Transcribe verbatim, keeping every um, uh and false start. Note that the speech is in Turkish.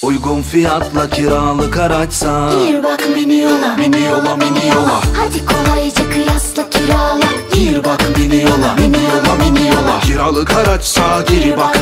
Uygun fiyatla kiralık araçsa gir bak mini yola, mini yola, mini yola. hadi kolayca kıyasla kirala. Gir bak mini yola, mini yola, mini yola. Kiralık araçsa gir bak